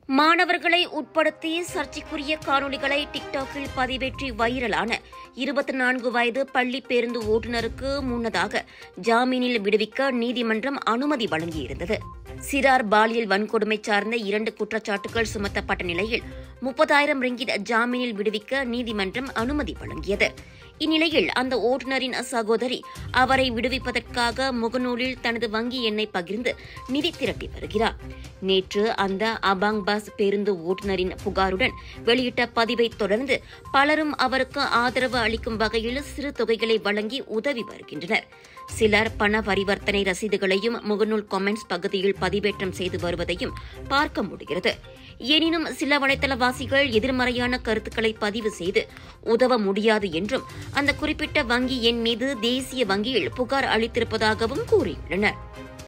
மாணவர்களை உட்படுத்தி சர்ச்சைக்குரிய காணொலிகளை டிக்டாக்கில் பதிவேற்றி வைரலான 24 வயது பள்ளி பேருந்து ஓட்டுநருக்கு முன்னதாக ஜாமீனில் விடுவிக்க நீதிமன்றம் அனுமதி வழங்கியிருந்தது. சிறார் பாலியல் வன்கொடுமை சார்ந்த 2 குற்றச்சாட்டுகள் சுமத்தப்பட்ட நிலையில் 30,000 ரிங்கிட் ஜாமீனில் விடுவிக்க நீதிமன்றம் அனுமதி வழங்கியது. இந்நிலையில் அந்த ஓட்டுநரின் சகோதரி அவரை விடுவிப்பதற்காக முகநூலில் தனது வங்கி எண்ணை பகிர்ந்து நிதி திரட்டி வருகிறார். நேற்று அந்த அபாங் பஸ் பேருந்து ஓட்டுநரின் புகாருடன் வெளியிட்ட பதிவை தொடர்ந்து பலரும் அவருக்கு ஆதரவு அளிக்கும் வகையில் சிறு தொகைகளை வழங்கி உதவி வருகின்றனர். சிலர் பண பரிவர்த்தனை ரசீதுகளையும் முகநூல் கமெண்ட்ஸ் பகுதியில் பதிவேற்றம் செய்து வருவதையும் பார்க்க முடிகிறது. எனினும் சில வலைதளவாசிகள் எதிர்மறையான கருத்துக்களை பதிவு செய்து உதவ முடியாது என்றும் அந்த குறிப்பிட்ட வங்கி எண் மீது தேசிய வங்கியில் புகார் அளித்திருப்பதாகவும் கூறியுள்ளனர்.